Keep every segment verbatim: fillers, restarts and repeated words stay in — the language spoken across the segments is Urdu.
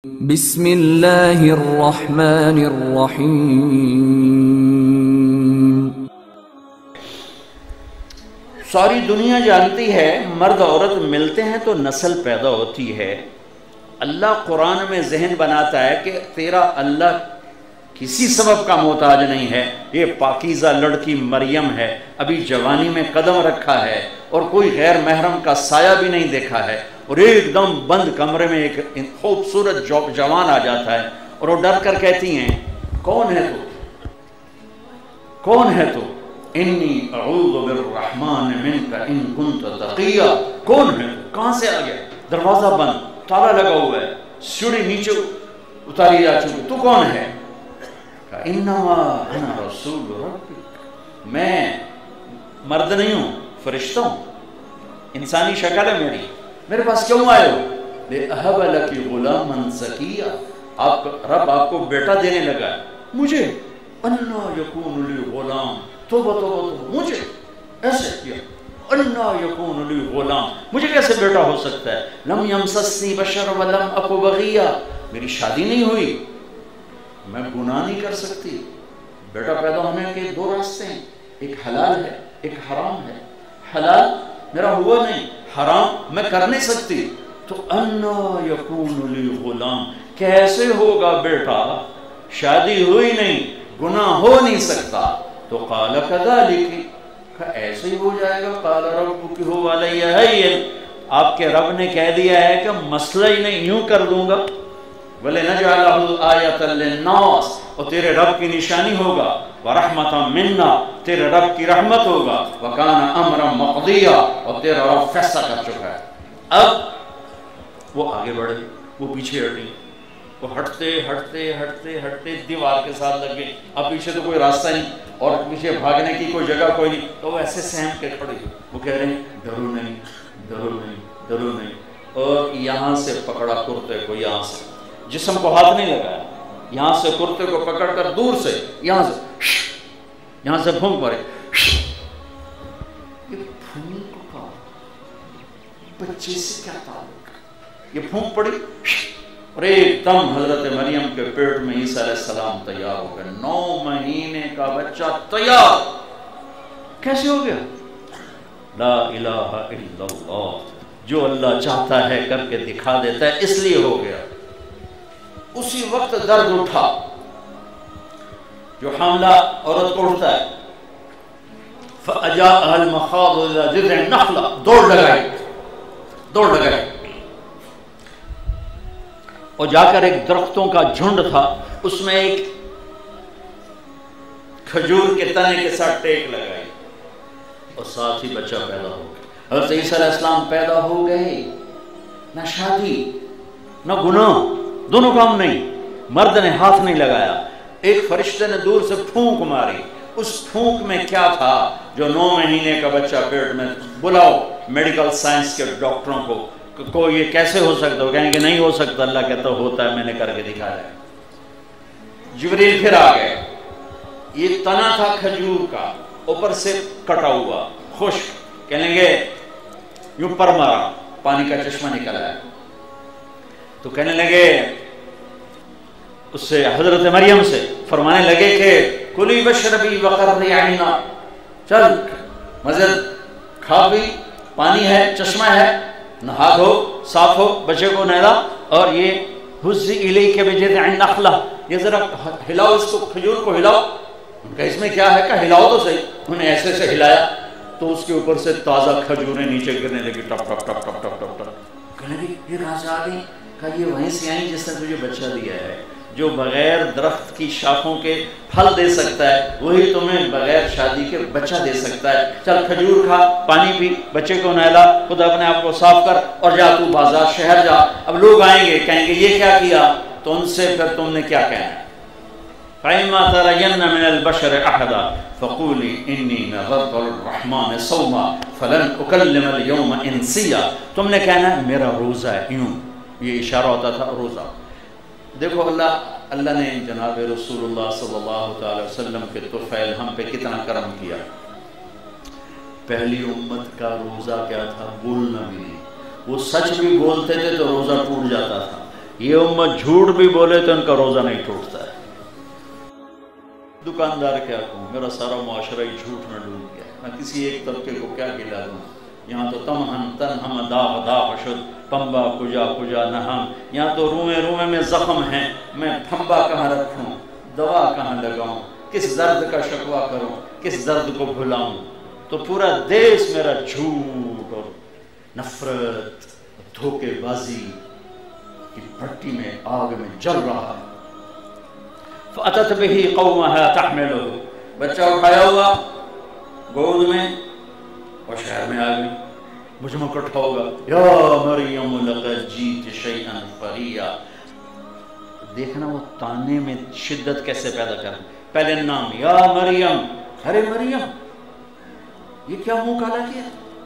بسم اللہ الرحمن الرحیم۔ ساری دنیا جانتی ہے مرد عورت ملتے ہیں تو نسل پیدا ہوتی ہے۔ اللہ قرآن میں ذہن بناتا ہے کہ تیرا اللہ کسی سبب کا محتاج نہیں ہے۔ یہ پاکیزہ لڑکی مریم ہے، ابھی جوانی میں قدم رکھا ہے اور کوئی غیر محرم کا سایہ بھی نہیں دیکھا ہے، اور ایک دم بند کمرے میں ایک خوبصورت جوان آ جاتا ہے اور وہ ڈر کر کہتی ہیں کون ہے تو کون ہے تو انی اعوذ بالرحمن منک ان کنت تقیا۔ کون ہے تو؟ کہاں سے آ گیا؟ دروازہ بند، تالا لگا ہوا ہے، سیڑھی نیچے اتاری جا چکی، تو کون ہے؟ انما انا رسول ربک، میں مرد نہیں ہوں، فرشتہ ہوں، انسانی شکل ہے میری، میرے پاس کیوں آئے ہو؟ لِأَهَبَ لَكِ غُلَامًا زَكِيًّا، آپ رب آپ کو بیٹا دینے لگا ہے۔ مجھے اَنَّا يَكُونُ لِي غُلَام، توبہ توبہ توبہ، مجھے ایسے کیا، اَنَّا يَكُونُ لِي غُلَام، مجھے کیسے بیٹا ہو سکتا ہے؟ لَمْ يَمْسَسْنِي بَشَرٌ وَلَمْ أَكُ بَغِيًّا، میری شادی نہیں ہوئی، میں گناہ نہیں کر سکتی۔ بیٹا پیدا ہونے کے دو راستے ہیں، ایک حلال ہے ایک حرام ہے۔ حلال میرا ہوا نہیں، حرام میں کر نہیں سکتی، تو انا یکون لی غلام، کیسے ہوگا بیٹا؟ شادی ہوئی نہیں، گناہ ہو نہیں سکتا۔ تو قال کذالک، ایسے ہی ہو جائے گا، قال ربک هو علی هین، آپ کے رب نے کہہ دیا ہے کہ مسئلہ ہی نہیں، یوں کر دوں گا۔ وَلِنَجْعَلَهُ آیَةً لِلنَّاسِ، اور تیرے رب کی نشانی ہوگا، وَرَحْمَةً مِنَّا، تیرے رب کی رحمت ہوگا، وَكَانَ أَمْرًا مَقْضِيًّا، اور تیرا رب فیصلہ کر چکا ہے۔ اب وہ آگے بڑھے، وہ پیچھے ہٹی، وہ ہٹتے ہٹتے ہٹتے ہٹتے دیوار کے ساتھ لگ گئی۔ اب پیچھے تو کوئی راستہ نہیں اور پیچھے بھاگنے کی کوئی جگہ کوئی نہیں، تو وہ ایسے سہم کے کھڑی، وہ کہہ رہے ہیں ڈرو نہیں ڈرو نہیں ڈرو نہیں، اور یہاں سے پکڑا کرتے کو، یہاں سے جسم کو ہاتھ نہیں لگایا، یہاں سے کرتے کو پکڑ کر دور سے یہاں سے یہاں سے پھونک مارے۔ یہ پھونک کا بچے سے کیا تعلق؟ یہ پھونک پڑی اور ایک دم حضرت مریم کے پیٹ میں عیسیٰ علیہ السلام تیار ہو گئے، نو مہینے کا بچہ تیار۔ کیسے ہو گیا؟ لا الہ الا اللہ، جو اللہ چاہتا ہے کر کے دکھا دیتا ہے، اس لیے ہو گیا۔ اسی وقت درد اٹھا جو حاملہ عورت کو اٹھتا ہے، فَأَجَاءَهَا الْمَخَاضُ إِلَىٰ جِذْعِ النَّخْلَةِ، دوڑ لگائی دوڑ لگائی اور جا کر ایک درختوں کا جھنڈ تھا، اس میں ایک کھجور کے تنے کے ساتھ ٹیک لگائی اور ساتھ ہی بچہ پیدا ہو گیا۔ حضرت عیسیٰ علیہ السلام پیدا ہو گئے، نہ شادی نہ گناہ، دونوں کام نہیں، مرد نے ہاتھ نہیں لگایا، ایک فرشتے نے دور سے پھونک ماری۔ اس پھونک میں کیا تھا جو نو مہینے کا بچہ پیٹ میں؟ بلاؤ میڈیکل سائنس کے ڈاکٹروں کو، کو یہ کیسے ہو سکتا؟ وہ کہیں کہ نہیں ہو سکتا، اللہ کہتا ہوتا ہے، میں نے کر کے دکھایا ہے۔ جبریل پھر آ گئے، یہ تنا تھا کھجور کا، اوپر سے کٹا ہوا خشک، کہنے گے یوں پر مارا، پانی کا چشمہ نکل آیا، تو کہنے لگے اس سے حضرت مریم سے، فرمانے لگے کہ کلی بشربی وقرری عینا، چل مزید کھا بھی، پانی ہے، چشمہ ہے، نہا دھو، صاف ہو، بچے کو نہلا، اور یہ حزی الیک بجذع النخلہ، یہ ذرا ہلاؤ، اس کو کھجور کو ہلاؤ۔ کہ اس میں کیا ہے کہ ہلاؤ تو صحیح۔ انہوں نے ایسے سے ہلایا تو اس کے اوپر سے تازہ کھجوریں نیچے گرنے لگی، ٹپ ٹپ ٹپ ٹپ ٹپ ٹپ ٹپ۔ کہنے لگی یہ کہاں سے آ گئی؟ کہ یہ وہیں سے آئیں جس نے تجھے بچہ دیا ہے، جو بغیر درخت کی شاخوں کے پھل دے سکتا ہے وہی تمہیں بغیر شادی کے بچہ دے سکتا ہے۔ چل کھجور کھا، پانی پی، بچے کو نہلا، خود اپنے آپ کو صاف کر، اور جا تو بازار شہر جا۔ اب لوگ آئیں گے کہیں گے یہ کیا کیا، تو ان سے پھر تم نے کیا کہنا ہے؟ فَإِمَّا تَرَيَنَّ مِنَ الْبَشَرِ أَحَدًا فَقُولِي إِنِّي نَذَرْتُ لِلرَّحْمَٰنِ صَوْمًا فَلَنْ أُكَلِّمَ الْيَوْمَ إِنسِيًّا، تم نے کہنا ہے میرا روزہ ہے، یوں یہ اشارہ ہوتا تھا روزہ۔ دیکھو اللہ اللہ نے جناب رسول اللہ صلی اللہ تعالی وسلم کے طفیل ہم پہ کتنا کرم کیا۔ پہلی امت کا روزہ کیا تھا؟ بولنا بھی نہیں، وہ سچ بھی بولتے تھے تو روزہ ٹوٹ جاتا تھا، یہ امت جھوٹ بھی بولے تو ان کا روزہ نہیں ٹوٹتا ہے۔ دکاندار کیا کہوں، میرا سارا معاشرہ ہی جھوٹ میں ڈوب گیا، میں کسی ایک طبقے کو کیا گلا دوں۔ یہاں تو تمہن تنہم داغ داغ شد پمبا کجا کجا نہم، یہاں تو روئے روئے میں زخم ہیں، میں پھمبا کہاں رکھوں، دوا کہاں لگاؤں، کس درد کا شکوہ کروں، کس درد کو بھلاؤں۔ تو پورا دیش میرا جھوٹ اور نفرت دھوکے بازی کی بھٹی میں آگ میں جل رہا ہے۔ فَأَتَتْ بِهِ قَوْمَهَا تَحْمِلُهُ، بچہ اٹھایا ہوا گود میں اور شہر میں آ گئی، مجھ میں کٹھا ہوگا، یا مریم لقد جیت شیئا فریا۔ دیکھنا وہ تانے میں شدت کیسے پیدا کر، پہلے نام یا مریم، ارے مریم یہ کیا منہ کالا کیا۔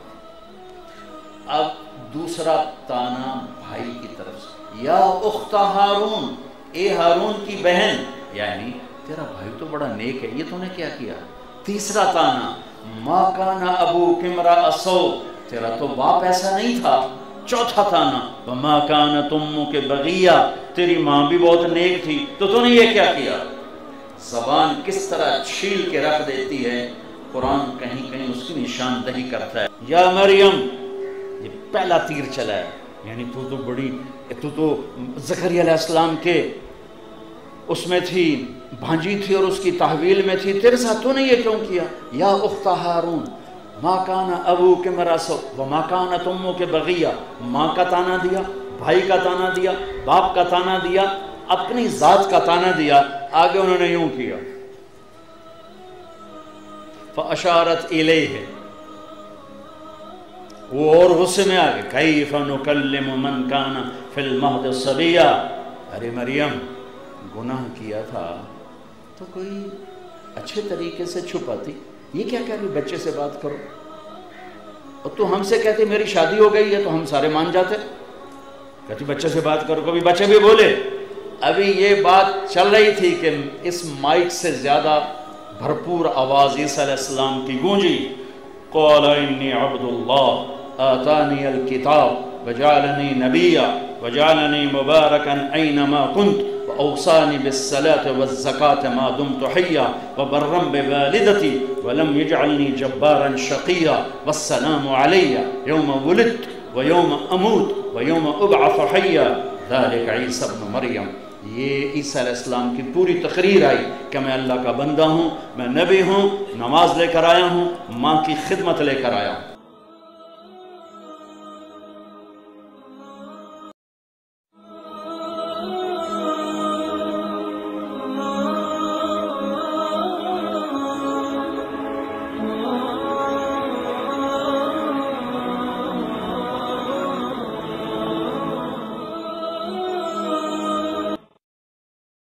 اب دوسرا تانا بھائی کی طرف سے، یا اخت ہارون، اے ہارون کی بہن، یعنی تیرا بھائی تو بڑا نیک ہے، یہ تو نے کیا کیا۔ تیسرا تانا، ما کان ابوک امرأ سوء، تیرا تو باپ ایسا نہیں تھا۔ چوتھا تانا، وما کانت امک بغیہ، تیری ماں بھی بہت نیک تھی، تو تو نے یہ کیا کیا۔ زبان کس طرح چھیل کے رکھ دیتی ہے، قرآن کہیں کہیں اس کی نشاندہی کرتا ہے۔ یا مریم، یہ پہلا تیر چلا ہے، یعنی تو تو بڑی، تو تو زکریا علیہ السلام کے اس میں تھی، بھانجی تھی اور اس کی تحویل میں تھی، تیرے ساتھ تو نے یہ کیوں کیا۔ یا اخت ہارون ما کان ابوک امرأ سوء وما کانت امک بغیہ، ماں کا تانا دیا، بھائی کا تانا دیا، باپ کا تانا دیا، اپنی ذات کا تانا دیا، آگے انہوں نے یوں کیا۔ فَأَشَارَتْ إِلَيْهِ، وہ اور غصے میں آگے، کَيْفَ نُكَلِّمُ مَنْ كَانَ فِي الْمَهْدِ صَبِيًّا، ارے مریم گناہ کیا تھا تو کوئی اچھے طریقے سے چھپاتی، یہ کیا کہہ رہی بچے سے بات کرو، اور تو ہم سے کہتے میری شادی ہو گئی ہے تو ہم سارے مان جاتے، کہتی بچے سے بات کرو، کبھی بچے بھی بولے۔ ابھی یہ بات چل رہی تھی کہ اس مائک سے زیادہ بھرپور آواز عیسیٰ علیہ السلام کی گونجی، قال انی عبد اللہ آتانی الکتاب وجعلنی نبیا وجعلنی مبارکا اینما کنت وأوصاني بالصلاة والزكاة ما دمت حيا وبرا بوالدتي ولم يجعلني جبارا شقيا والسلام علي يوم ولدت ويوم أموت ويوم أبعث حيا ذلك عيسى ابن مريم۔ یہ عیسیٰ علیہ السلام کی پوری تقریر آئی کہ میں اللہ کا بندہ ہوں، میں نبی ہوں، نماز لے کر آیا ہوں، ماں کی خدمت لے کر آیا ہوں۔